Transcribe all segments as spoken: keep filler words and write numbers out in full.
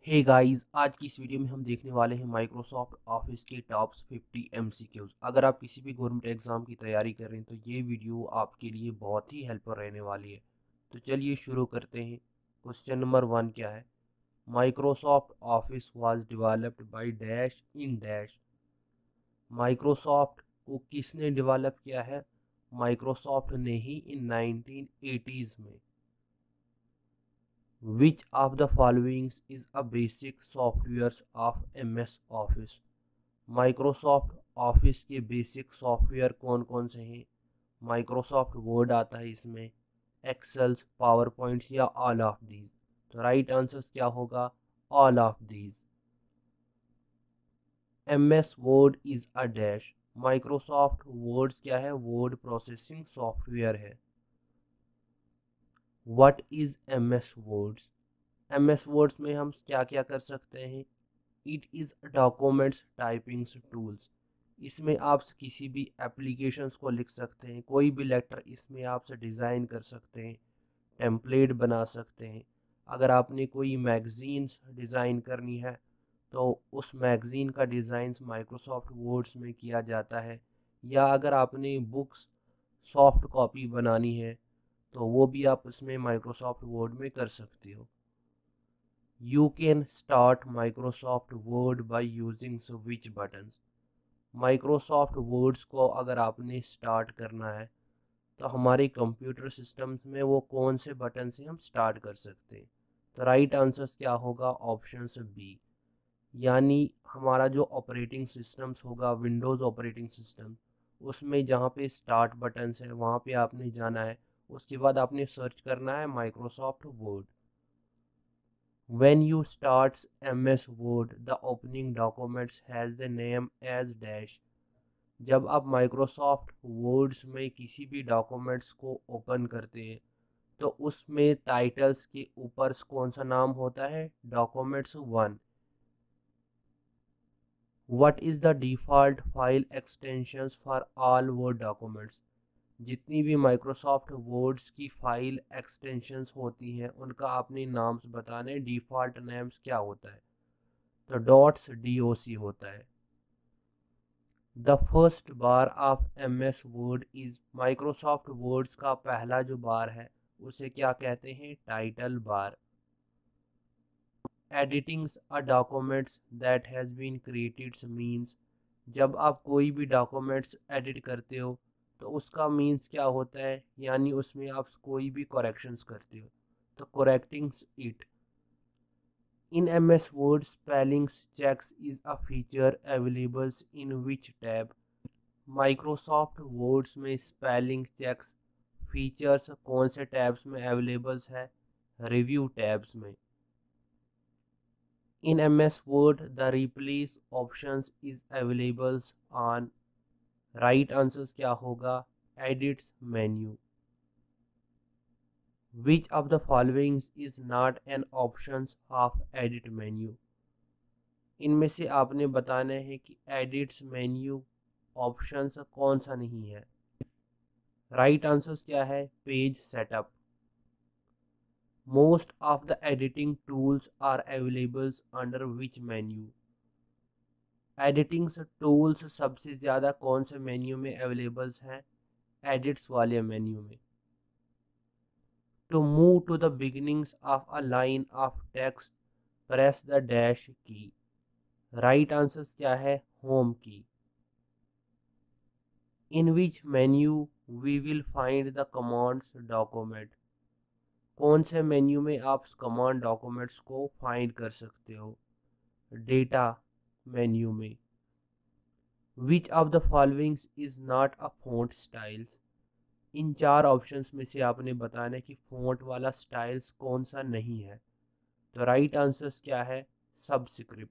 Hey guys, आज की इस वीडियो में हम देखने वाले हैं माइक्रोसॉफ्ट ऑफिस के टॉप फिफ्टी एमसीक्यूज। अगर आप किसी भी गवर्नमेंट एग्जाम की तैयारी कर रहे हैं तो ये वीडियो आपके लिए बहुत ही हेल्पफुल रहने वाली है। तो चलिए शुरू करते हैं। क्वेश्चन नंबर वन क्या है? Microsoft Office was developed by dash in dash. Microsoft को किसने डेवलप किया है? माइक्रोसॉफ्ट ने ही इन नाइनटीन एटीज़ में। Which of the following is a basic software of M S Office? Microsoft Office के बेसिक सॉफ्टवेयर कौन कौन से हैं? माइक्रोसॉफ्ट वर्ड आता है इसमें, एक्सेल्स, पावर पॉइंट्स या ऑल ऑफ दीज। तो राइट आंसर क्या होगा? All of these. M S Word is a dash. Microsoft Words क्या है? वर्ड प्रोसेसिंग सॉफ्टवेयर है। What is M S Words? M S words में हम क्या क्या कर सकते हैं? It is documents typings tools. इसमें आप किसी भी एप्लीकेशंस को लिख सकते हैं, कोई भी लेटर इसमें आप डिज़ाइन कर सकते हैं, टेम्पलेट बना सकते हैं। अगर आपने कोई मैगज़ीन्स डिज़ाइन करनी है तो उस मैगज़ीन का डिज़ाइन माइक्रोसॉफ्ट वर्ड्स में किया जाता है। या अगर आपने बुक्स सॉफ्ट कॉपी बनानी है तो वो भी आप उसमें माइक्रोसॉफ्ट वर्ड में कर सकते हो। You can start Microsoft Word by using switch buttons. Microsoft Words को अगर आपने स्टार्ट करना है तो हमारे कंप्यूटर सिस्टम्स में वो कौन से बटन से हम स्टार्ट कर सकते हैं? तो राइट आंसर क्या होगा? Option B. यानी हमारा जो ऑपरेटिंग सिस्टम्स होगा, विंडोज़ ऑपरेटिंग सिस्टम, उसमें जहाँ पे स्टार्ट बटन्स है वहाँ पे आपने जाना है। उसके बाद आपने सर्च करना है Microsoft Word. When you start M S Word, the opening documents has the name as dash. जब आप माइक्रोसॉफ्ट वर्ड्स में किसी भी डॉक्यूमेंट्स को ओपन करते हैं तो उसमें टाइटल्स के ऊपर कौन सा नाम होता है? Documents one. What is the default file extensions for all word documents? जितनी भी माइक्रोसॉफ्ट वर्ड्स की फाइल एक्सटेंशंस होती हैं उनका आपने नाम्स बताने। डिफ़ॉल्ट नेम्स क्या होता है? तो डॉट्स डी ओ सी होता है। The first bar of M S Word is. Microsoft Words का पहला जो बार है उसे क्या कहते हैं? Title bar. Editings a documents that has been created means. जब आप कोई भी डॉक्यूमेंट्स एडिट करते हो तो उसका मीन्स क्या होता है? यानी उसमें आप कोई भी करेक्शंस करते हो तो correctings it. In M S Word, spelling checks is a feature available in which tab? Microsoft Words में स्पेलिंग चेक्स फीचर्स कौन से टैब्स में अवेलेबल्स है? रिव्यू टैब्स में। In M S Word, the replace options is available on। Right answer क्या होगा? Edits menu. Which of the following is not an option of edit menu? इनमें से आपने बताना है कि एडिट्स मेन्यू ऑप्शंस कौन सा नहीं है। राइट आंसर क्या है? Page setup. Most of the editing tools are available under which menu? Editing tools सबसे ज़्यादा कौन से मेन्यू में अवेलेबल्स हैं? एडिट्स वाले मेन्यू में। To move to the beginnings of a line of text press the dash key. Right answer क्या है? Home key. In which menu we will find the commands document? कौन से menu में आप command documents को find कर सकते हो? डेटा मेन्यू में। Which of the following is not a font styles? इन चार ऑप्शंस में से आपने बताना है कि फोंट वाला स्टाइल्स कौन सा नहीं है। तो राइट आंसर क्या है? Subscript.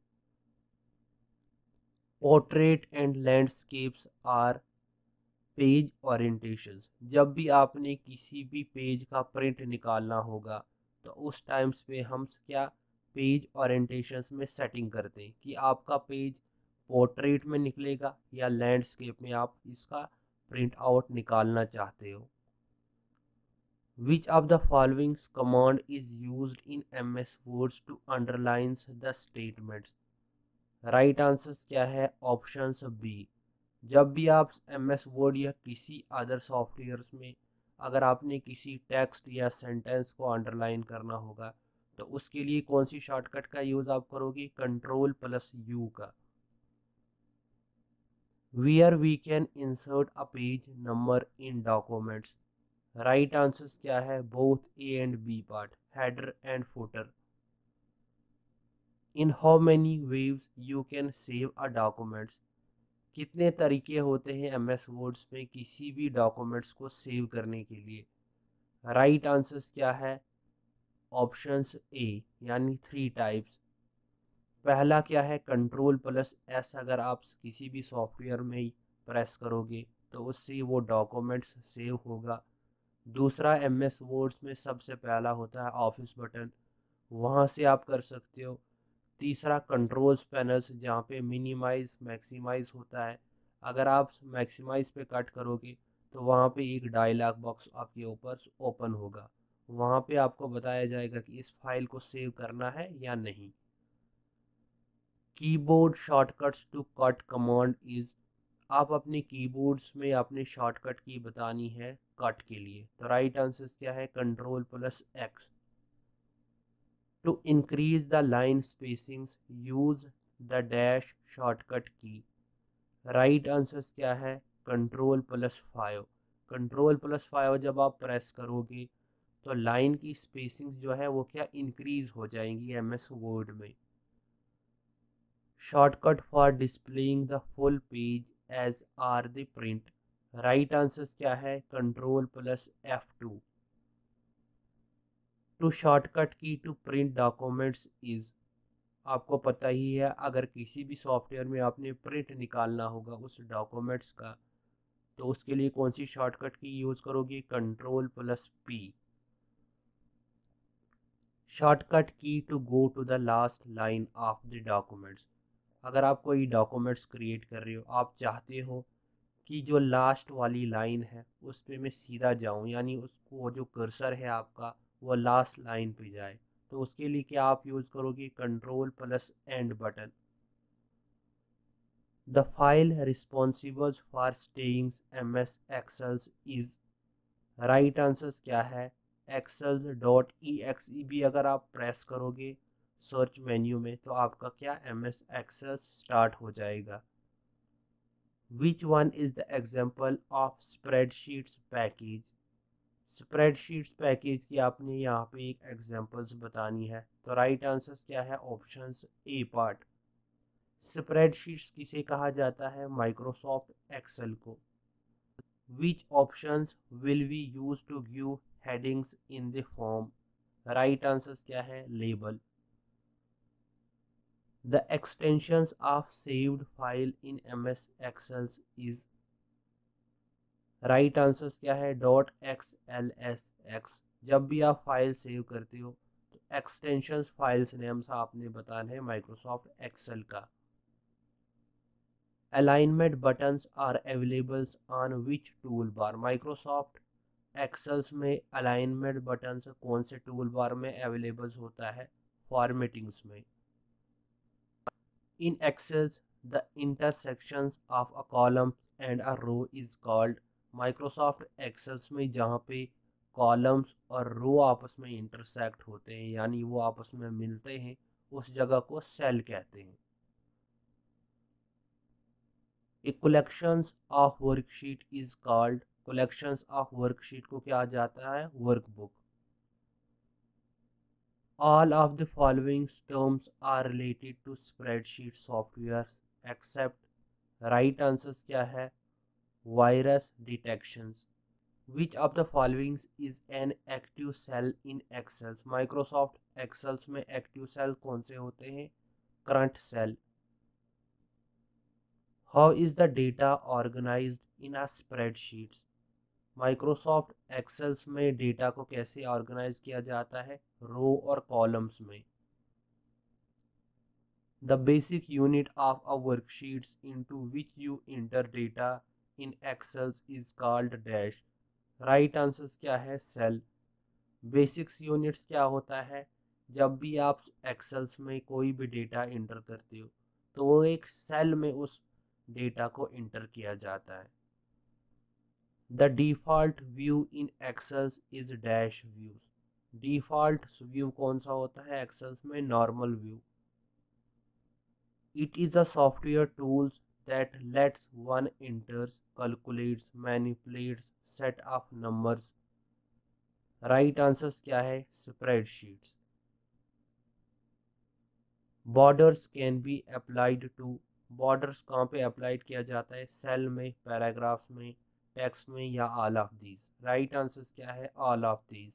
Portrait and landscapes are page orientations. जब भी आपने किसी भी पेज का प्रिंट निकालना होगा तो उस टाइम्स पे हम क्या पेज ओरिएंटेशंस में सेटिंग करते हैं कि आपका पेज पोर्ट्रेट में निकलेगा या लैंडस्केप में आप इसका प्रिंट आउट निकालना चाहते हो। Which of the following command is used in M S Words to underlines the statements. Right answer क्या है? Options B. जब भी आप एम एस वर्ड या किसी अदर सॉफ्टवेयर्स में अगर आपने किसी टेक्स्ट या सेंटेंस को अंडरलाइन करना होगा तो उसके लिए कौन सी शॉर्टकट का यूज़ आप करोगे? कंट्रोल प्लस यू का। Where we can insert a page number in documents. Right answer क्या है? Both A and B part, header and footer. In how many ways you can save a documents. कितने तरीके होते हैं M S words में किसी भी documents को सेव करने के लिए? राइट आंसर क्या है? ऑप्शंस ए, यानी थ्री टाइप्स। पहला क्या है? Control plus S. अगर आप किसी भी सॉफ्टवेयर में ही प्रेस करोगे तो उससे वो डॉक्यूमेंट्स सेव होगा। दूसरा, एम एस वर्ड्स में सबसे पहला होता है ऑफिस बटन, वहाँ से आप कर सकते हो। तीसरा, कंट्रोल्स पैनल्स, जहाँ पे मिनिमाइज मैक्सिमाइज होता है। अगर आप मैक्सिमाइज पे कट करोगे तो वहाँ पे एक डायलॉग बॉक्स आपके ऊपर ओपन होगा, वहाँ पे आपको बताया जाएगा कि इस फाइल को सेव करना है या नहीं। Keyboard shortcuts to cut command is. आप अपने कीबोर्ड्स में अपने शॉर्टकट की बतानी है कट के लिए, तो राइट आंसर क्या है? Control plus X. To increase the line spacings, use the dash shortcut key. Right answer क्या है? Control plus five. Control plus five जब आप प्रेस करोगे तो लाइन की स्पेसिंग जो है वो क्या इंक्रीज हो जाएंगी एम एस वर्ड में। Shortcut for displaying the full page as are the print. Right answer क्या है? Control plus F two. To shortcut key to print documents is. आपको पता ही है, अगर किसी भी सॉफ्टवेयर में आपने प्रिंट निकालना होगा उस डॉक्यूमेंट्स का तो उसके लिए कौन सी शॉर्टकट की यूज़ करोगे? Control plus P. Shortcut key to go to the last line of the documents. अगर आप कोई डॉक्यूमेंट्स क्रिएट कर रहे हो, आप चाहते हो कि जो लास्ट वाली लाइन है उस पर मैं सीधा जाऊं, यानी उसको जो कर्सर है आपका वो लास्ट लाइन पे जाए, तो उसके लिए क्या आप यूज़ करोगे? Control plus end button. The file responsible for staying M S Excel is। Right answer क्या है? excel dot E X E भी अगर आप प्रेस करोगे सर्च मेन्यू में तो आपका क्या एम एस Excel स्टार्ट हो जाएगा। Which one is the example of spreadsheets package. Spreadsheets package की आपने यहाँ पे एक एग्जाम्पल्स बतानी है, तो राइट आंसर क्या है? Options A part. स्प्रेडशीट्स किसे कहा जाता है? माइक्रोसॉफ्ट एक्सेल को। Which options will we use to give headings in the form? Right answer क्या है? Label. The extensions of saved file in M S Excel is। Right answer क्या है? Dot X L S X. जब भी आप file save करते हो तो एक्सटेंशंस फाइल्स नेम्स आपने बताना है माइक्रोसॉफ्ट एक्सेल का। Alignment buttons are available on which tool bar. Microsoft Excels में अलाइनमेंट बटन्स कौन से टूल बार में अवेलेबल होता है? फॉर्मेटिंग्स में। In Excels the intersections of a column and a row is called. Microsoft Excels में जहाँ पे कॉलम्स और रो आपस में इंटरसेक्ट होते हैं, यानी वो आपस में मिलते हैं, उस जगह को सेल कहते हैं। A collections of worksheet is called. Collections of worksheet को क्या जाता है? Workbook. All of the following terms are related to spreadsheet software except। Right answer क्या है? Virus detections. Which of the following is an active cell in Excels. Microsoft Excels में active cell कौन से होते हैं? Current cell. How is the data organised in a spreadsheets. Microsoft Excels में data को कैसे ऑर्गेनाइज किया जाता है? रो और कॉलम्स में। The basic unit of a worksheets into which you enter data in Excel is called dash। Right answer क्या है? सेल। बेसिक्स यूनिट्स क्या होता है, जब भी आप एक्सेल्स में कोई भी डेटा इंटर करते हो तो वो एक सेल में उस डेटा को इंटर किया जाता है। The default view in Excels is dash views. Default view कौन सा होता है एक्सेल्स में? Normal view. It is a software tools that lets one enters, calculates, manipulates set of numbers। Right answers क्या है? Spreadsheets. Borders can be applied to. Borders कहाँ पे applied किया जाता है? सेल में, पैराग्राफ्स में, टेक्स्ट में, या all of these. Right answers क्या है? All of these.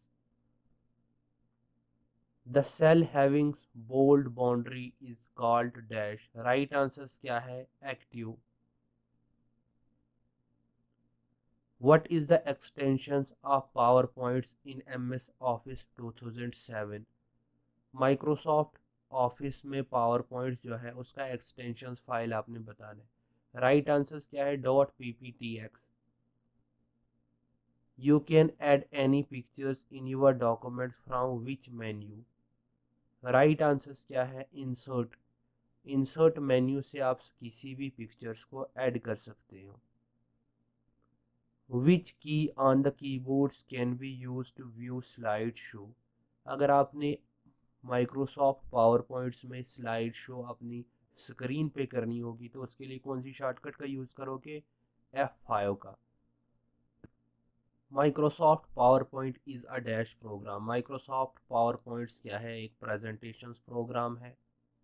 The cell having bold boundary is called dash. Right answers क्या है? Active. What is the extensions of PowerPoints in M S Office two thousand seven? Microsoft Office में PowerPoint जो है उसका extensions file आपने बताना है। Right answers क्या है? Dot P P T X. You can add any pictures in your document from which menu. Right answers क्या है? इंसर्ट। इंसर्ट मेन्यू से आप किसी भी पिक्चर्स को ऐड कर सकते हो। Which key on the keyboards can be use to view slide show. अगर आपने माइक्रोसॉफ्ट पावर पॉइंट्स में स्लाइड शो अपनी स्क्रीन पे करनी होगी तो उसके लिए कौन सी शॉर्टकट का यूज़ करोगे? एफ फाइव का। Microsoft PowerPoint is a dash program. Microsoft PowerPoints क्या है? एक प्रेजेंटेशंस प्रोग्राम है।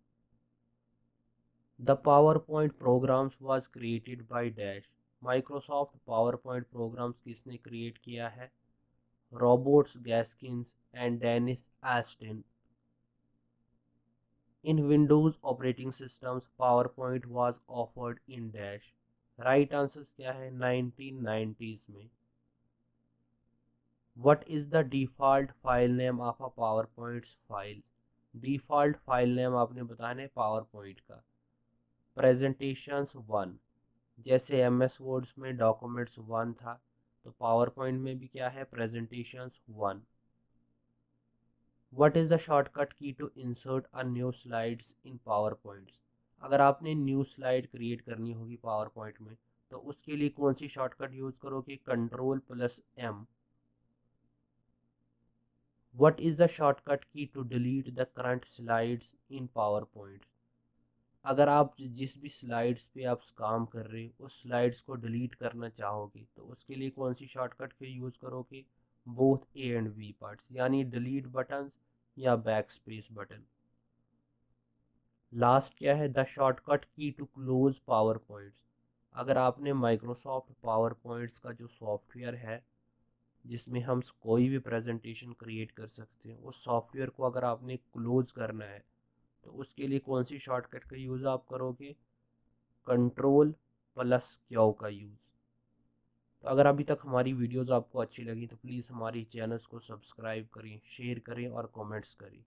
The PowerPoint programs was created by dash. Microsoft PowerPoint programs किसने क्रिएट किया है? Roberts Gaskins and Dennis Austin. In Windows operating systems, PowerPoint was offered in dash। Right answers क्या है? Nineteen nineties में। What is the default file name of a PowerPoint file? Default file name आपने बताना है PowerPoint का। Presentations one. जैसे M S words में documents one था तो PowerPoint में भी क्या है? Presentations one. What is the shortcut key to insert a new slides in PowerPoint? अगर आपने न्यू स्लाइड क्रिएट करनी होगी पावर पॉइंट में तो उसके लिए कौन सी शॉर्टकट यूज करोगे? Control plus M. What is the shortcut key to delete the current slides in PowerPoint? अगर आप जिस भी स्लाइड्स पे आप काम कर रहे हो उस स्लाइड्स को डिलीट करना चाहोगे तो उसके लिए कौन सी शॉर्टकट के यूज करोगे? Both A and B parts, यानी डिलीट बटन या बैक स्पेस बटन। लास्ट क्या है? The shortcut key to close PowerPoints. अगर आपने माइक्रोसॉफ्ट पावर पॉइंट्स का जो सॉफ्टवेयर है जिसमें हम कोई भी प्रेजेंटेशन क्रिएट कर सकते हैं उस सॉफ्टवेयर को अगर आपने क्लोज करना है तो उसके लिए कौन सी शॉर्टकट का यूज़ आप करोगे? कंट्रोल प्लस क्यू का यूज़। तो अगर अभी तक हमारी वीडियोस आपको अच्छी लगी तो प्लीज़ हमारी चैनल्स को सब्सक्राइब करें, शेयर करें और कमेंट्स करें।